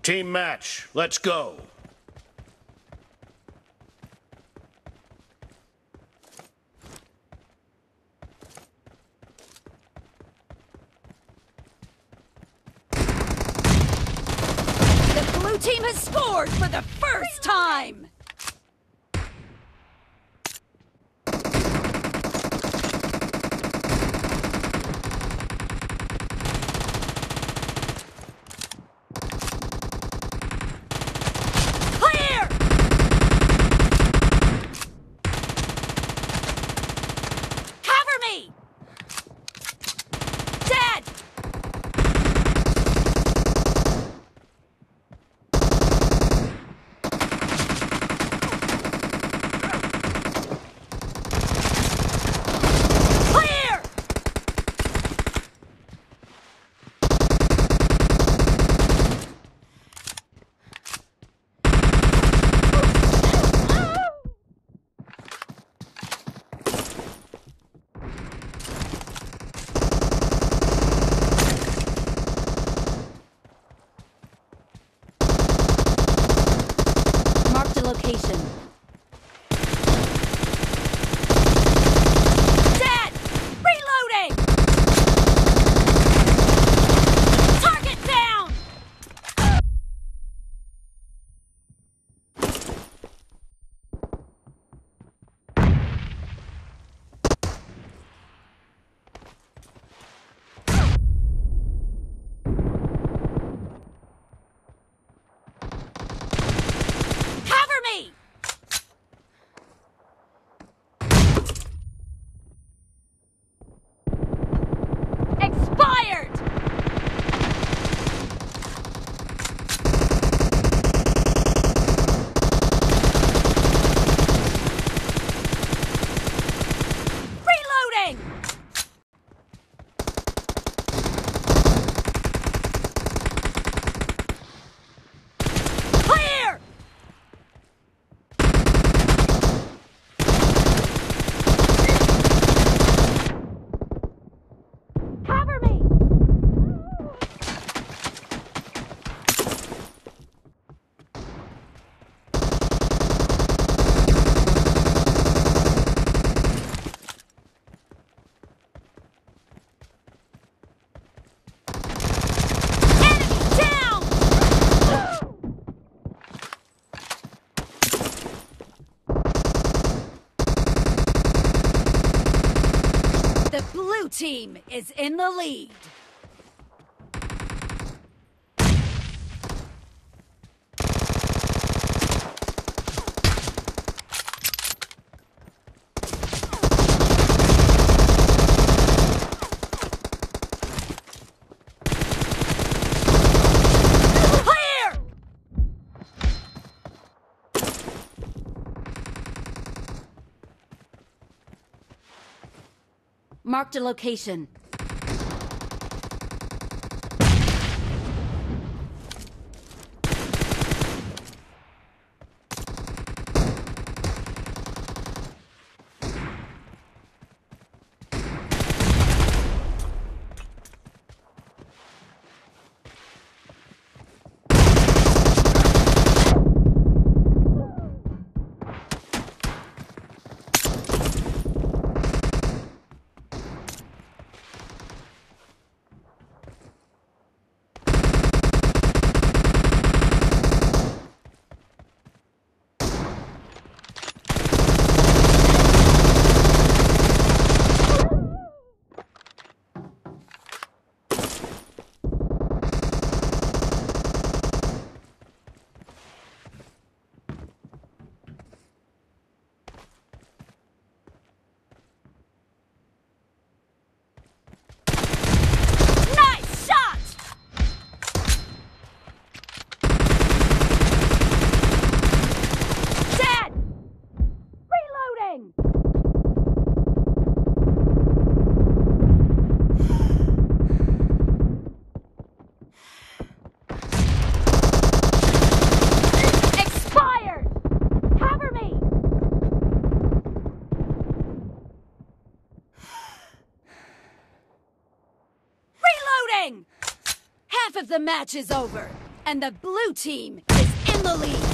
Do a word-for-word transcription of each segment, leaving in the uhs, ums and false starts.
Team match, let's go. The blue team has scored for the first time! Location. Dead! Reloading! Target down! The blue team is in the lead. Marked a location. Half of the match is over. And the blue team is in the lead.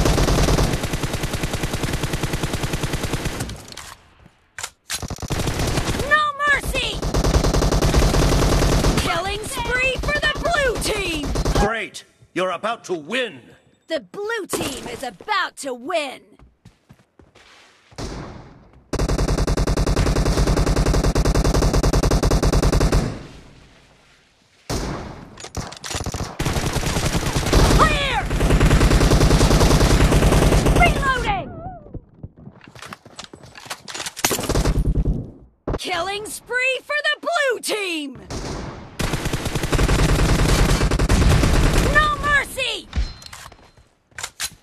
No mercy! Killing spree for the blue team! Great! You're about to win! The blue team is about to win! Clear! Reloading! Killing spree for the blue team! No mercy!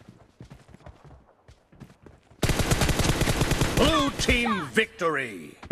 Blue team victory!